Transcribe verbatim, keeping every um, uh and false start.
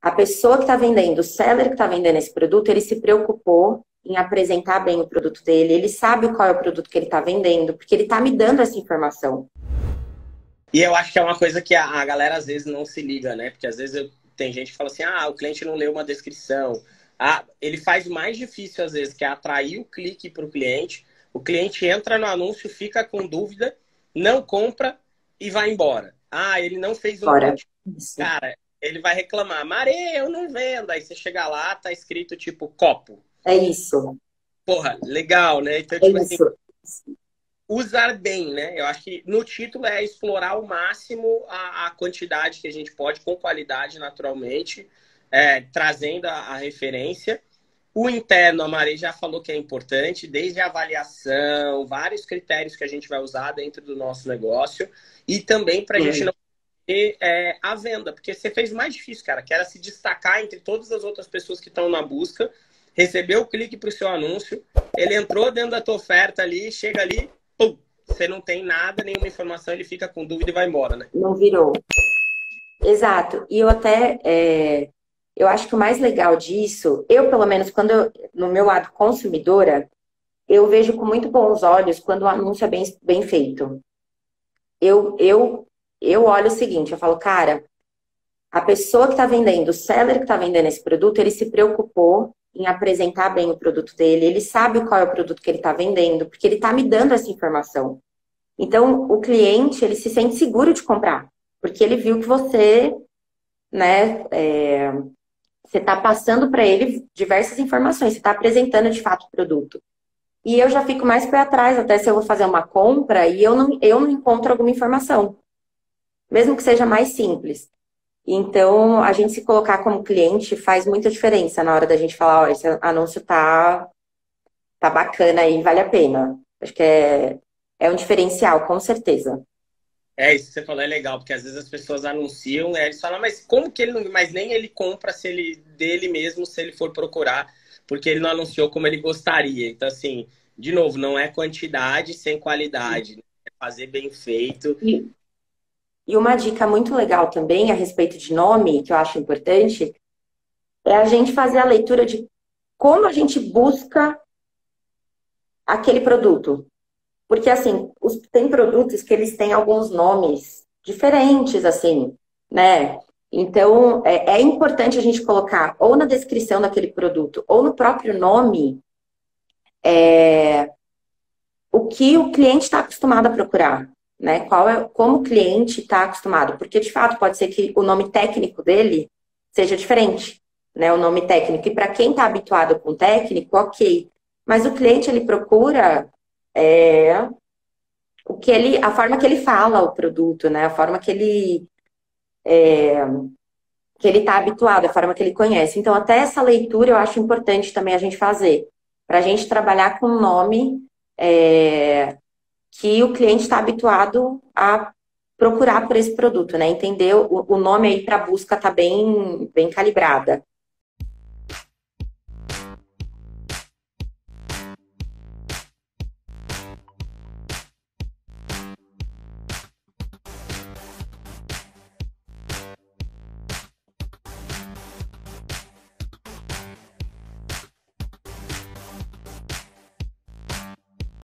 a pessoa que está vendendo, o seller que está vendendo esse produto, ele se preocupou em apresentar bem o produto dele, ele sabe qual é o produto que ele está vendendo, porque ele está me dando essa informação. E eu acho que é uma coisa que a, a galera às vezes não se liga, né? Porque às vezes eu, tem gente que fala assim, ah, o cliente não leu uma descrição. Ah, ele faz o mais difícil às vezes, que é atrair o clique para o cliente. O cliente entra no anúncio, fica com dúvida, não compra e vai embora. Ah, ele não fez um Bora. print. Cara, ele vai reclamar, Maria, eu não vendo. Aí você chega lá, tá escrito tipo copo. É isso. Porra, legal, né? Então, É tipo assim, isso. usar bem, né? Eu acho que no título é explorar ao máximo a, a quantidade que a gente pode, com qualidade, naturalmente, é, trazendo a, a referência. O interno, a Maria já falou que é importante, desde a avaliação, vários critérios que a gente vai usar dentro do nosso negócio, e também para a gente não ter é, a venda, porque você fez mais difícil, cara, que era se destacar entre todas as outras pessoas que estão na busca, recebeu o clique para o seu anúncio, ele entrou dentro da tua oferta ali, chega ali, pum, você não tem nada, nenhuma informação, ele fica com dúvida e vai embora, né? Não virou. Exato. E eu até, é, eu acho que o mais legal disso, eu pelo menos, quando eu, no meu lado consumidora, eu vejo com muito bons olhos quando o anúncio é bem, bem feito. Eu, eu, eu olho o seguinte, eu falo, cara, a pessoa que está vendendo, o seller que está vendendo esse produto, ele se preocupou em apresentar bem o produto dele, ele sabe qual é o produto que ele está vendendo, porque ele está me dando essa informação. Então, o cliente, ele se sente seguro de comprar, porque ele viu que você, né, é, você está passando para ele diversas informações, você está apresentando de fato o produto. E eu já fico mais para trás, até se eu vou fazer uma compra e eu não, eu não encontro alguma informação, mesmo que seja mais simples. Então, a gente se colocar como cliente faz muita diferença na hora da gente falar, ó, esse anúncio tá, tá bacana aí, vale a pena. Acho que é, é um diferencial, com certeza. É, isso que você falou é legal, porque às vezes as pessoas anunciam, né, eles falam, mas como que ele não... Mas nem ele compra se ele, dele mesmo, se ele for procurar, porque ele não anunciou como ele gostaria. Então, assim, de novo, não é quantidade sem qualidade, né? É fazer bem feito. E, e uma dica muito legal também a respeito de nome, que eu acho importante, é a gente fazer a leitura de como a gente busca aquele produto. Porque, assim, os, tem produtos que eles têm alguns nomes diferentes, assim, né? Então, é, é importante a gente colocar ou na descrição daquele produto ou no próprio nome é, o que o cliente está acostumado a procurar, né? Qual é, como o cliente está acostumado. Porque, de fato, pode ser que o nome técnico dele seja diferente, né? O nome técnico. E para quem está habituado com técnico, ok. Mas o cliente, ele procura... É, o que ele, a forma que ele fala o produto, né? A forma que ele é, que ele está habituado, a forma que ele conhece. Então, até essa leitura eu acho importante também a gente fazer, para a gente trabalhar com um nome é, que o cliente está habituado a procurar por esse produto, né? Entender o, o nome aí para busca tá bem, bem calibrada.